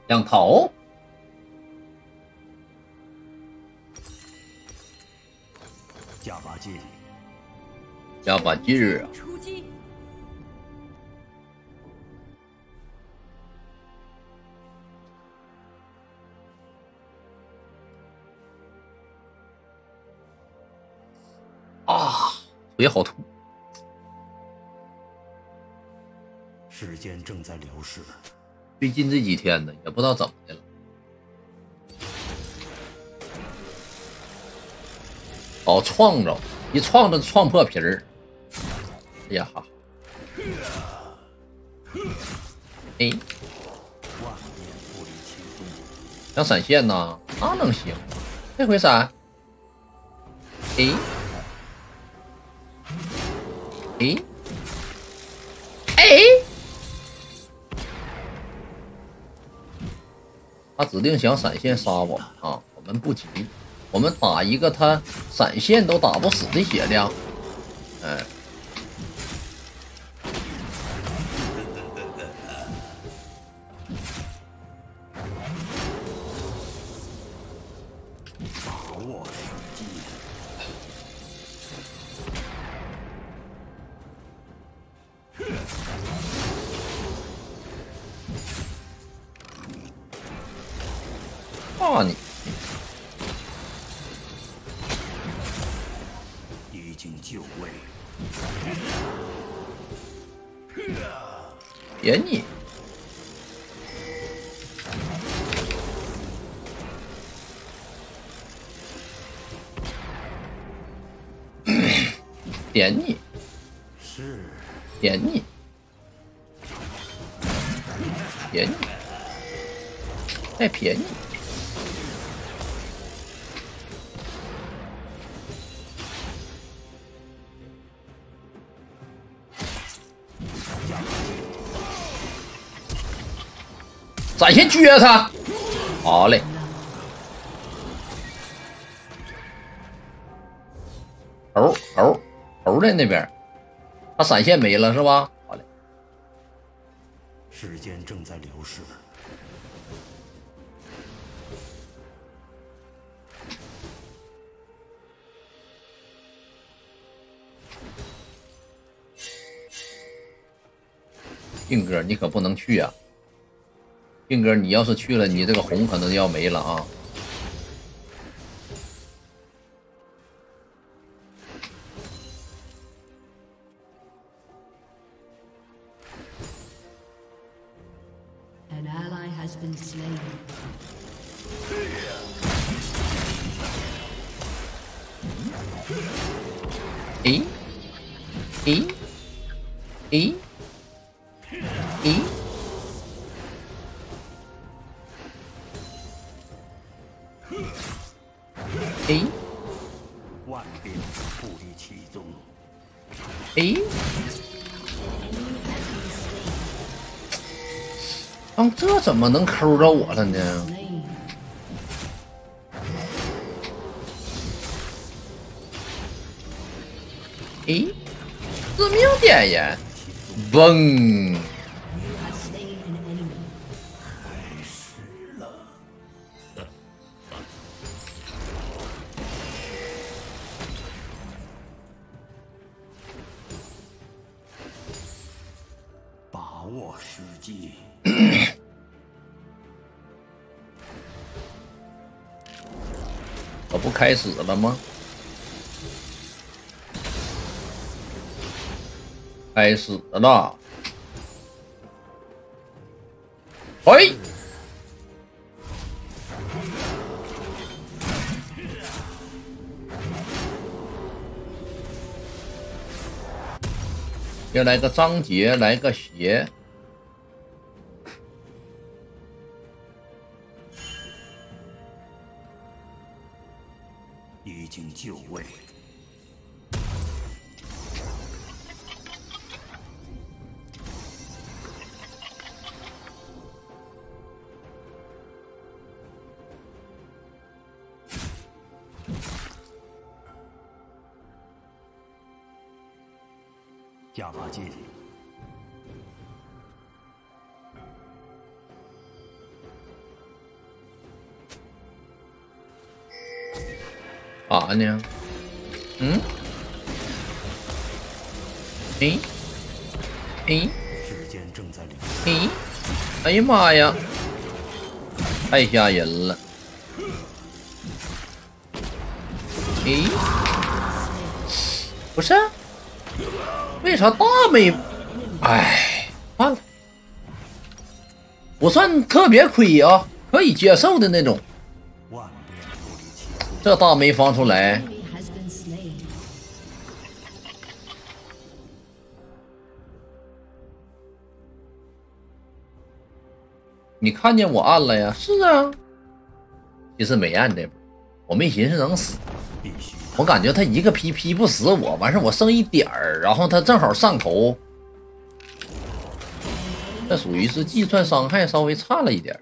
两头， 加把劲， 加把劲儿啊！ 出击！ 啊，腿好痛。 时间正在流逝， 最近这几天呢，也不知道怎么的了，老撞着，一撞着撞破皮儿。哎呀哈！哎， 万变不离其宗。 想闪现呐，那能行？这回闪。哎，哎，哎，他指定想闪现杀我们啊！我们不急，我们打一个他闪现都打不死的血量。哎， 把握时机。 怕你！ 已经就位。 点你！点你！ 是。 点你！点你！再便宜！闪现撅他！好嘞。头在那边，他闪现没了是吧？好嘞。 时间正在流逝。 靖哥，你可不能去啊！靖哥，你要是去了，你这个红可能要没了啊！诶，诶，诶，诶。哎， 万变不离其宗。 哎，这怎么能抠着我了呢？哎，致命点烟，嘣！ 把握时机。 我不开始了吗？开始了。嘿，又来个张杰，来个邪。 已经就位。加把劲。 啥呢？嗯？诶？诶？ 时间正在流诶？哎呀妈呀！太吓人了！诶？不是？为啥大没？哎，完了！不算特别亏啊，可以接受的那种。 万变不离其宗。 这大没放出来，你看见我按了呀？是啊，其实没按这波，我没寻思能死， 必须我感觉他一个劈不死我，完事我剩一点儿，然后他正好上头，这属于是计算伤害稍微差了一点。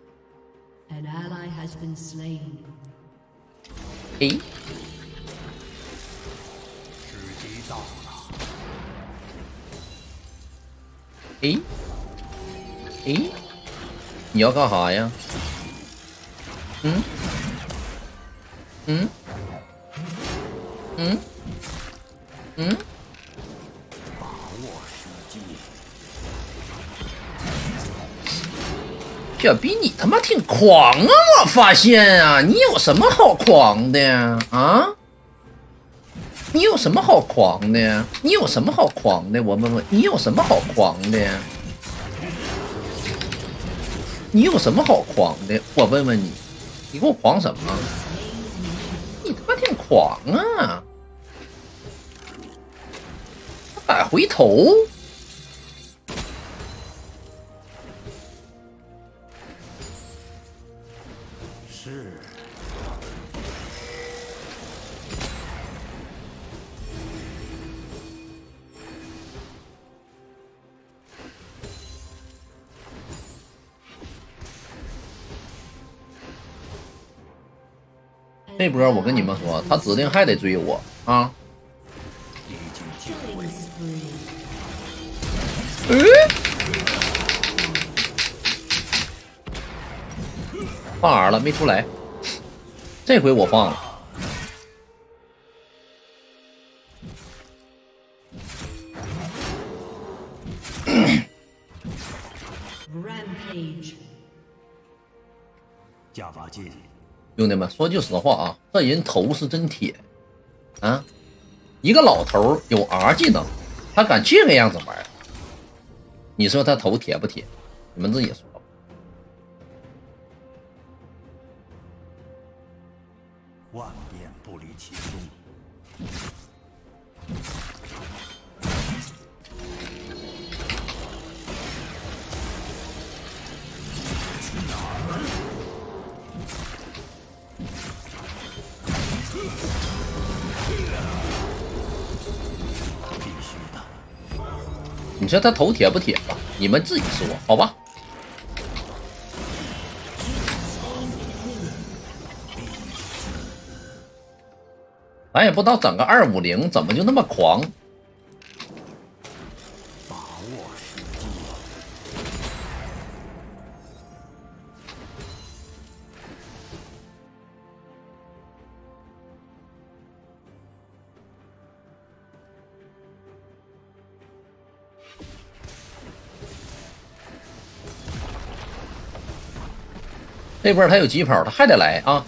诶， 时机到了。 诶，诶，你要干啥呀？嗯？嗯？嗯？嗯？ 把握时机。 小逼你他妈挺狂啊！我发现啊，你有什么好狂的呀？啊？你有什么好狂的呀？你有什么好狂的？我问问你有什么好狂的呀？你有什么好狂的？我问问你，你给我狂什么？你他妈挺狂啊！敢回头？ 是。 这波我跟你们说，他指定还得追我啊！ 已经就位。 放 R 了没出来，这回我放了。 加把劲。 兄弟们，说句实话啊，这人头是真铁啊！一个老头有 R 技能，他敢这个样子玩，你说他头铁不铁？你们自己说吧。 万变不离其宗。必须的。 你说他头铁不铁吧？你们自己说，好吧？咱也不知道整个250怎么就那么狂。 把握时机。 这波他有疾跑，他还得来啊！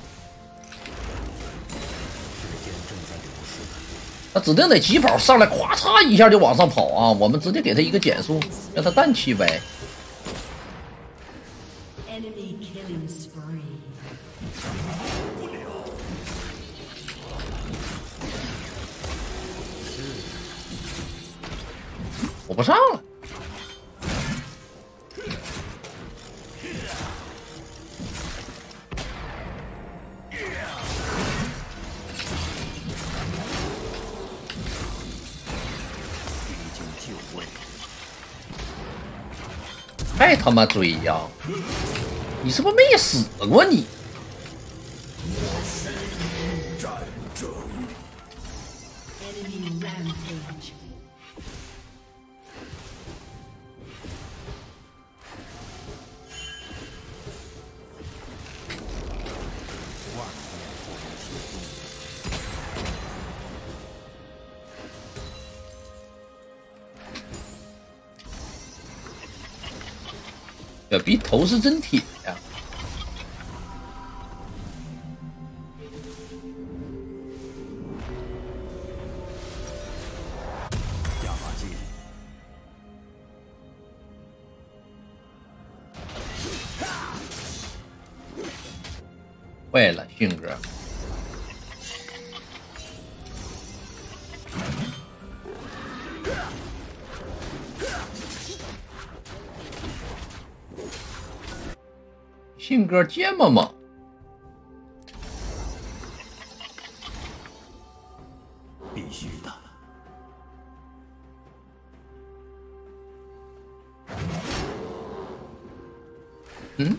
时间正在流逝。 他指定得疾跑上来，咵嚓一下就往上跑啊！我们直接给他一个减速，让他氮气呗。我不上了。还他妈追呀！你是不是没死过你？ 战争。万变不离其宗。 这逼头是真铁呀！ 加把劲， 坏了，迅哥。迅哥这么猛， 必须的。 嗯。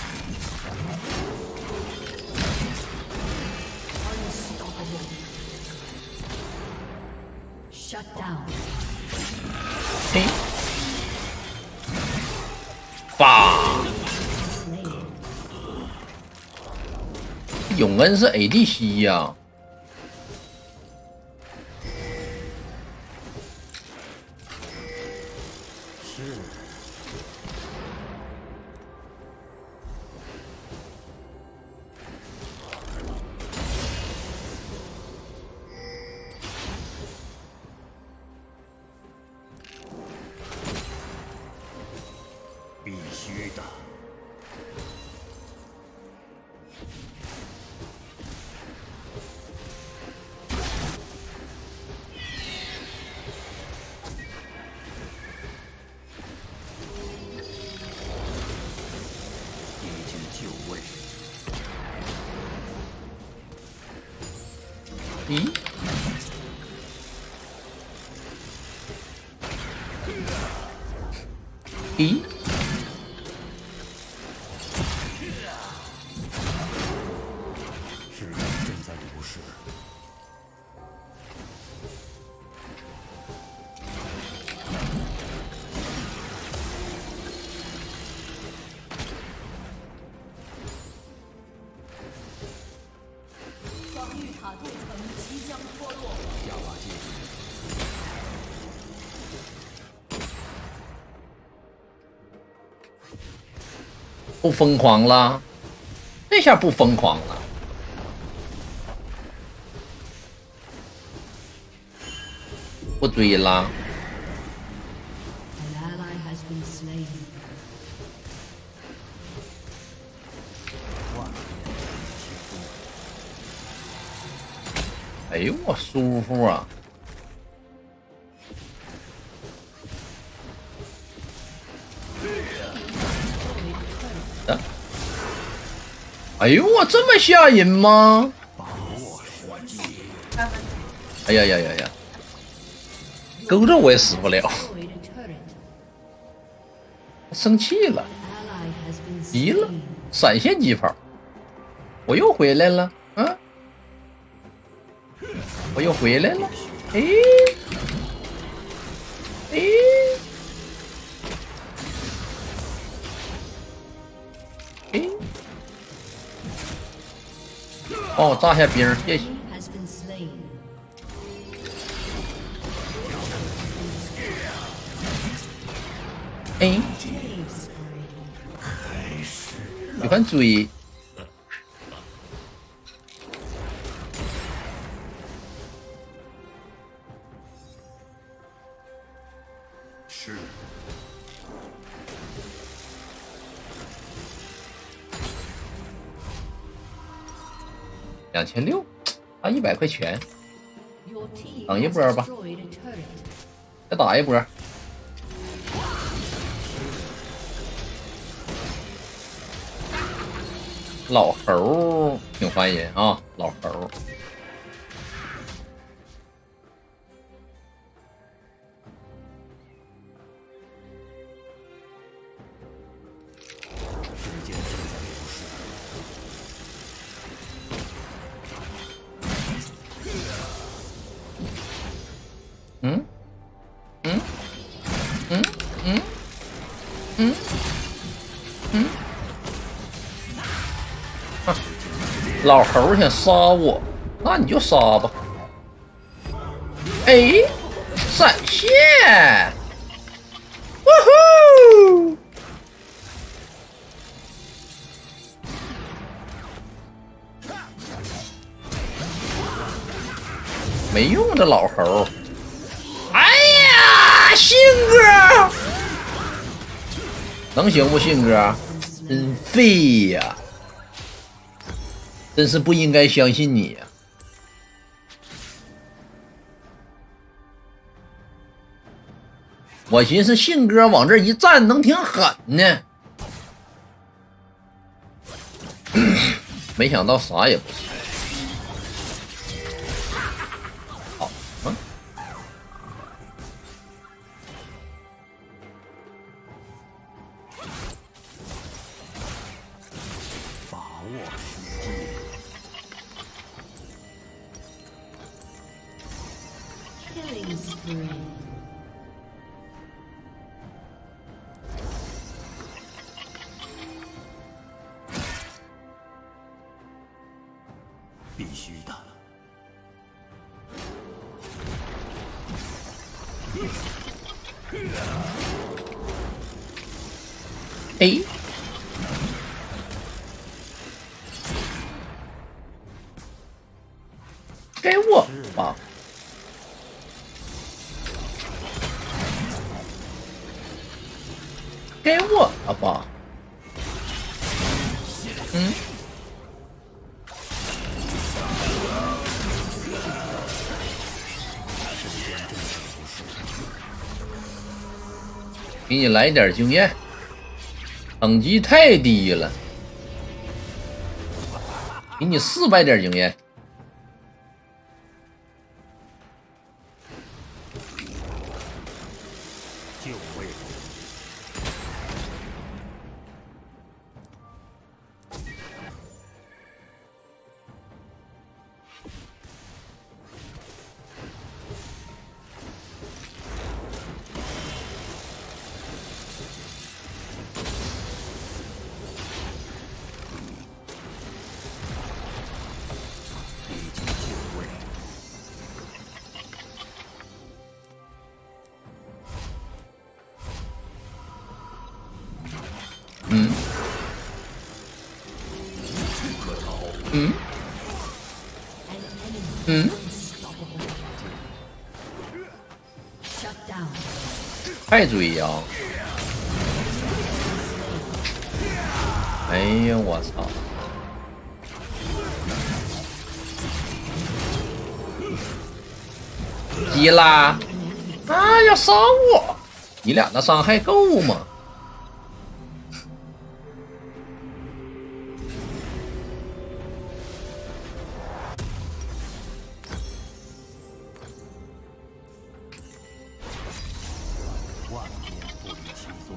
Shut down. 嘿，发。永恩是 ADC 呀。 是。必须的。已经就位。 咦？咦？ 时间正在流逝。 防御塔断层即将脱落。 加把劲。 不疯狂了，这下不疯狂了。不追了。 An ally has been slain. 万变其宗。 哎呦，我舒服啊！哎呦，我这么吓人吗？ 把握时机。 哎呀呀呀呀！勾着我也死不了， Destroyed a turret. 生气了， Ally has been 急了 slain.， 闪现疾跑，我又回来了，啊！我又回来了，哎，哎，哎，帮我炸下兵，谢谢。 Has been slain. 哎， Killing spree. 喜欢追， 是。 2600，差100块钱， Your team 等一 has 波吧， destroyed a turret. 再打一波。老猴挺烦人啊，老猴。 时间正在流逝。 嗯，嗯，嗯，嗯，嗯，嗯。啊，老猴想杀我，那你就杀吧。哎，闪现！哇呼！ 没用的老猴。哎呀，信哥，能行不？信哥，真废呀！真是不应该相信你呀！我寻思信哥往这一站能挺狠呢，没想到啥也不是。好， 把握时机。 Killing spree. 必须的。 哎，该我吧。该我了吧？嗯。给你来点经验，等级太低了，给你400点经验。 就位。 Shut down. 太追呀！哎呀，我操！基拉，啊，要杀我！你俩的伤害够吗？ 万变不离其宗。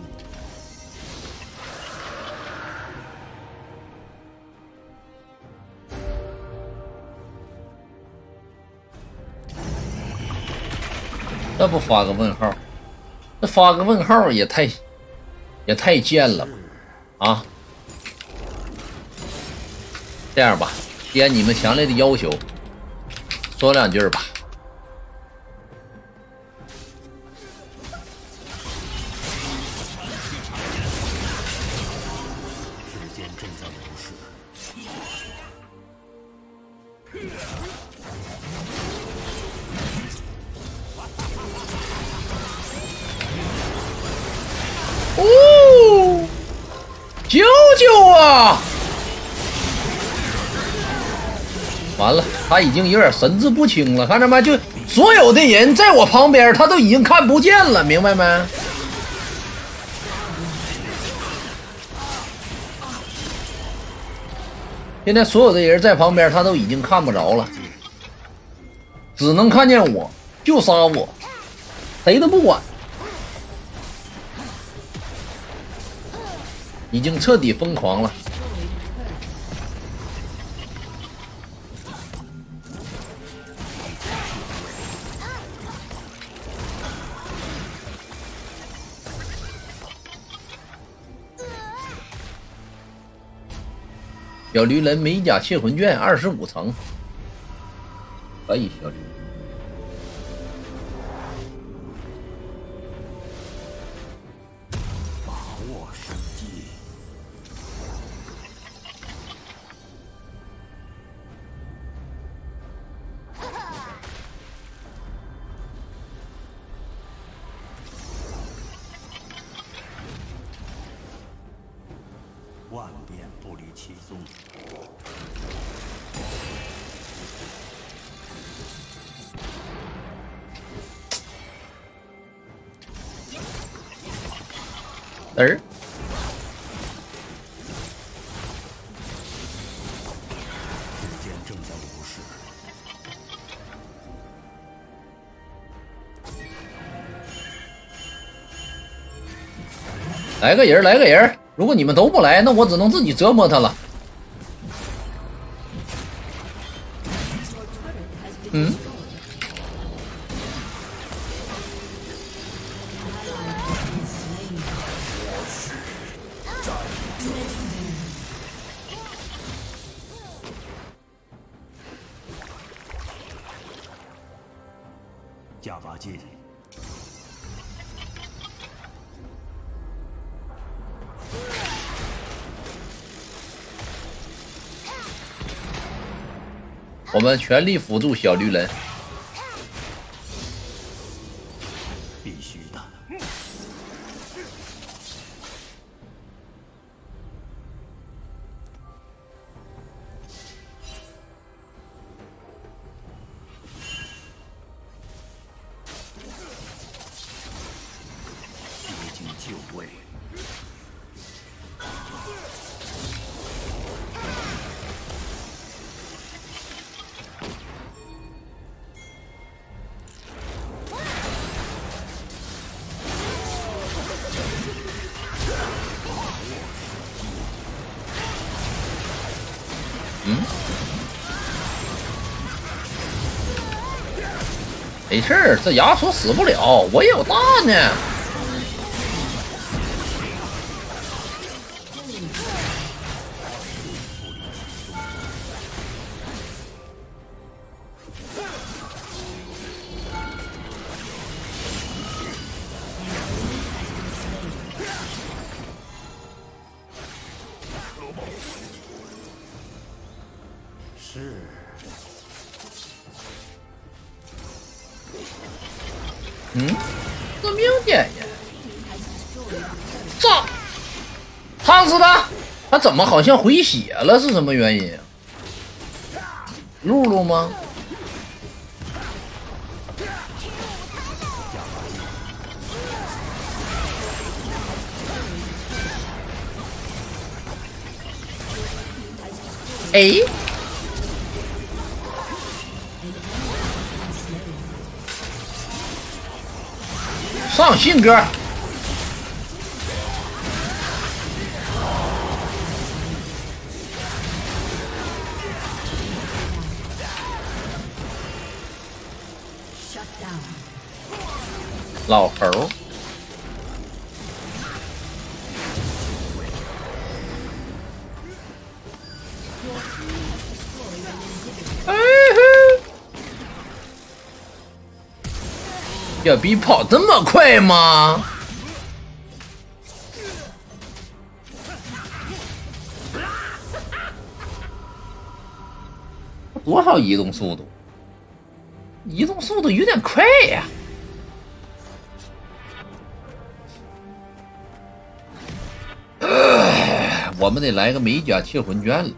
这不发个问号？这发个问号也太贱了吧！啊！这样吧，既然你们强烈的要求，说两句吧。 时间正在流逝。 哦，救救啊！完了，他已经有点神志不清了，看着没？就所有的人在我旁边，他都已经看不见了，明白没？现在所有的人在旁边，他都已经看不着了，只能看见我，就杀我，谁都不管，已经彻底疯狂了。小驴人美甲窃魂卷25层，可以小驴。 把握时机。 万变不离其宗。 儿。 时间正在流逝。 来个人，来个人！如果你们都不来，那我只能自己折磨他了。嗯。 加把劲！ 我们全力辅助小绿人。 必须的。接近就位。 嗯，没事儿，这亚索死不了，我也有大呢。 是。 嗯，致命点呀！炸！烫死他！他怎么好像回血了？是什么原因啊？露露吗？哎，上信哥，老头儿。小逼跑这么快吗？多少移动速度？移动速度有点快呀！我们得来个美甲窃魂卷了。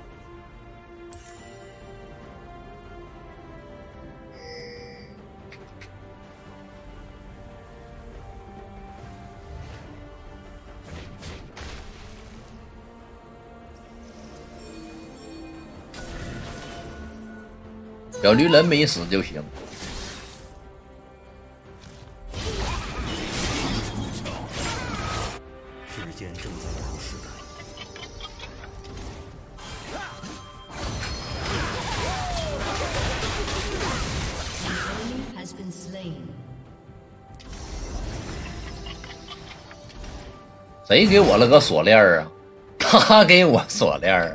小绿人没死就行。 时间正在流逝。 谁给我了个锁链啊？他给我锁链啊！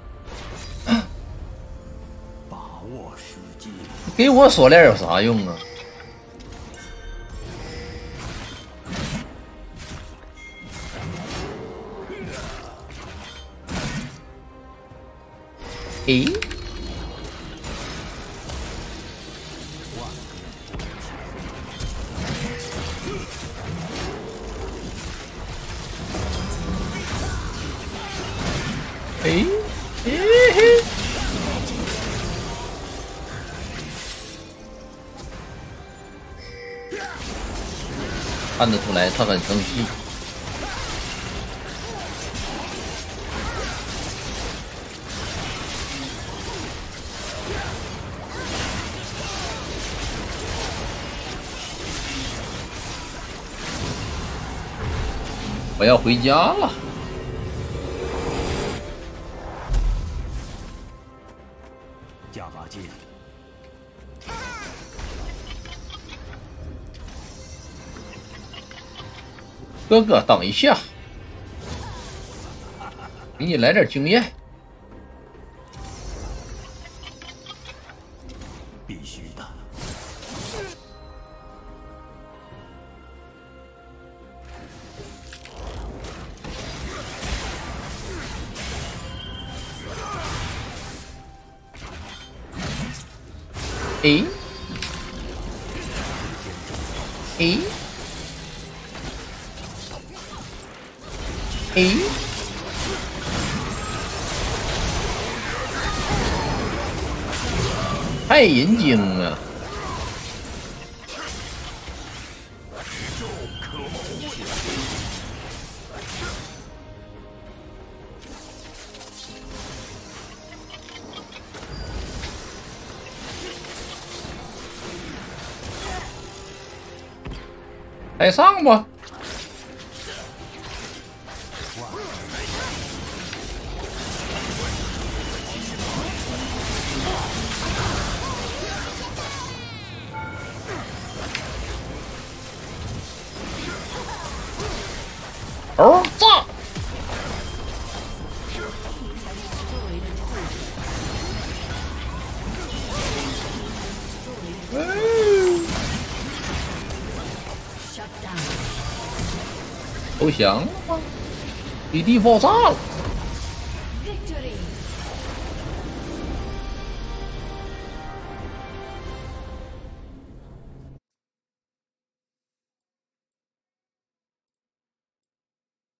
给我锁链有啥用啊？诶， 哎，嘿嘿，看得出来他很生气。我要回家了。 加把劲！ 哥哥，等一下，给你来点经验。 必须的。 诶，诶，诶，太人精了！来上吧！哦，炸！投降了吗？基地爆炸了！